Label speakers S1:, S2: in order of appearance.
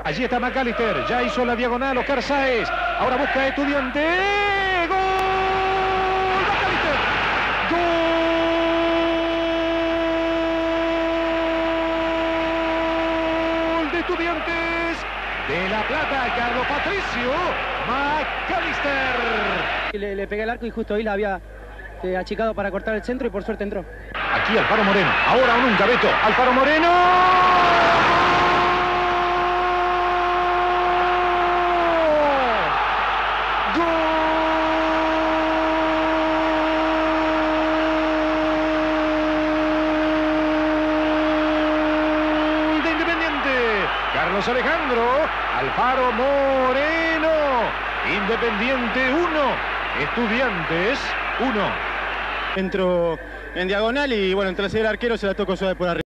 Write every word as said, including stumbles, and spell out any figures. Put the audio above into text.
S1: Allí está McAllister, ya hizo la diagonal Oscar Sáez. Ahora busca a Estudiante. ¡Gol! ¡McAllister! ¡Gol de Estudiantes de La Plata! Carlos Patricio McAllister.
S2: Le, le pegué al arco y justo ahí la había eh, achicado para cortar el centro y por suerte entró.
S1: Aquí Alfaro Moreno. Ahora o nunca, Beto. Alfaro Moreno. Carlos Alejandro, Alfaro Moreno, Independiente uno, Estudiantes uno.
S3: Entró en diagonal y bueno, entre el arquero se la tocó suave por arriba.